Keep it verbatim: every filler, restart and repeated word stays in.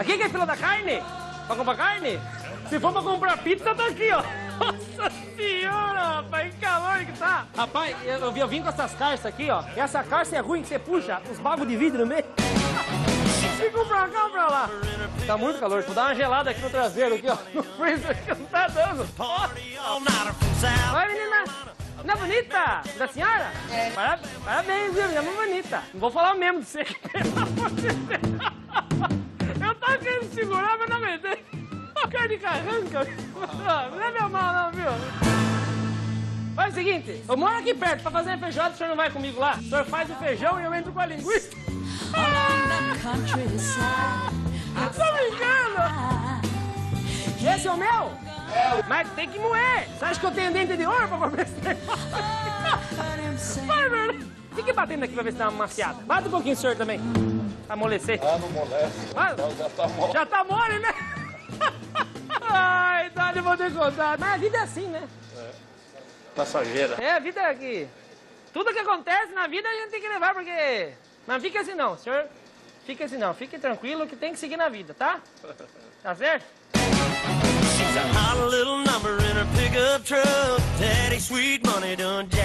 Aqui que é fila da carne? Pra comprar carne? Se for pra comprar pizza, tá aqui, ó. Nossa senhora, rapaz, que calor que tá. Rapaz, eu, eu, eu vim com essas carças aqui, ó. E essa carça é ruim que você puxa os bagos de vidro no meio. Fica um pra cá, um pra lá. Tá muito calor. Vou dar uma gelada aqui no traseiro, aqui, ó. No freezer, que não tá dando. Oi, menina. Não é bonita? Da senhora? É. Parabéns, viu? Minha mãe bonita. Não vou falar mesmo de você. Eu tava querendo segurar, mas não aguentei. Cara de carranca. Não é meu mal, não, viu? Faz o seguinte, eu moro aqui perto, pra fazer feijoada, o senhor não vai comigo lá? O senhor faz o feijão e eu entro com a linguiça. Tô brincando! Esse é o meu? É. Mas tem que moer. Você acha que eu tenho dente de ouro pra comer esse negócio? Vai, velho. Fique batendo aqui pra ver se dá uma maciada. Bata um pouquinho, senhor, também. Pra amolecer. Ah, não moleste. Mas, já tá mole. Já tá mole, né? Ai, Dani, eu vou ter que contar. Mas a vida é assim, né? É. Passageira. É, a vida é aqui. Tudo que acontece na vida a gente tem que levar, porque... Não fica assim não, senhor. Fique assim não. Fique tranquilo que tem que seguir na vida, tá? Tá certo? She's a hot little number in her pickup truck. Daddy, sweet money done